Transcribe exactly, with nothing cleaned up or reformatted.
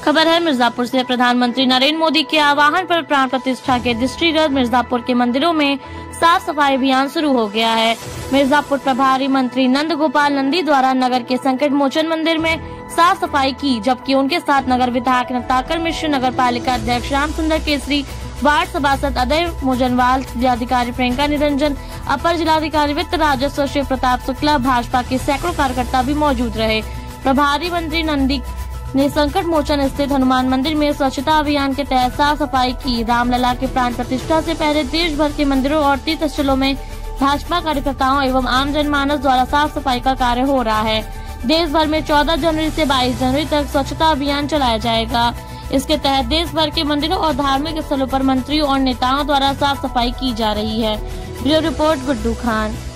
खबर है मिर्जापुर से। प्रधानमंत्री नरेंद्र मोदी के आह्वान पर प्राण प्रतिष्ठा के दृष्टिगत मिर्जापुर के मंदिरों में साफ सफाई अभियान शुरू हो गया है। मिर्जापुर प्रभारी मंत्री नंद गोपाल नंदी द्वारा नगर के संकट मोचन मंदिर में साफ सफाई की, जबकि उनके साथ नगर विधायक नवताकर मिश्र, नगर पालिका अध्यक्ष राम सुंदर केसरी, वार्ड सभासद अदय मोजनवाल, जिलाधिकारी प्रियंका निरंजन, अपर जिलाधिकारी वित्त राजस्व शिव प्रताप शुक्ला, भाजपा के सैकड़ों कार्यकर्ता भी मौजूद रहे। प्रभारी मंत्री नंदी ने संकट मोचन स्थित हनुमान मंदिर में स्वच्छता अभियान के तहत साफ सफाई की। रामलला के प्राण प्रतिष्ठा से पहले देश भर के मंदिरों और तीर्थ स्थलों में भाजपा कार्यकर्ताओं एवं आम जनमानस द्वारा साफ सफाई का कार्य हो रहा है। देश भर में चौदह जनवरी से बाईस जनवरी तक स्वच्छता अभियान चलाया जाएगा। इसके तहत देश भर के मंदिरों और धार्मिक स्थलों पर मंत्रियों और नेताओं द्वारा साफ सफाई की जा रही है। Bureau report Guddu Khan.